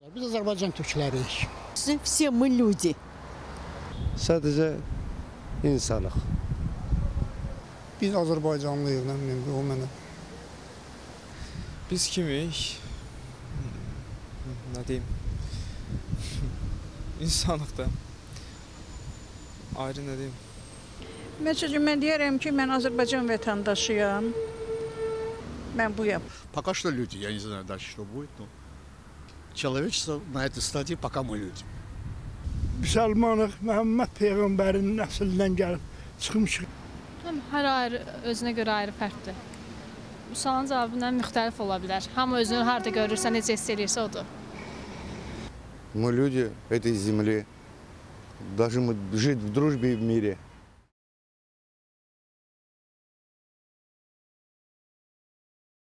Biz Azərbaycan türkləriyik. Все мы люди. Sadəcə insanıq. Biz Azərbaycanlıyıq, nə bilim, o mənə. Biz kimik? Nə deyim? İnsanıq da. Ayrı nə deyim? Məsələn, mən deyərəm ki, mən Azərbaycan vətəndaşıyam. Mən buyam. Пока что люди, я не знаю дальше, что будет, но человечество на этой стадии пока мы люди. Müsəlmanıq, Məhəmməd Peyğəmbərin nəslindən gəlib çıxmışıq. Hər ayrı, özünə görə ayrı fərqdir. Bu sualın cavabından müxtəlif ola bilər. Hamı özünü harada görürsə, necə hiss edirsə odur. Мы люди этой земли. Должны жить в дружбе и в мире.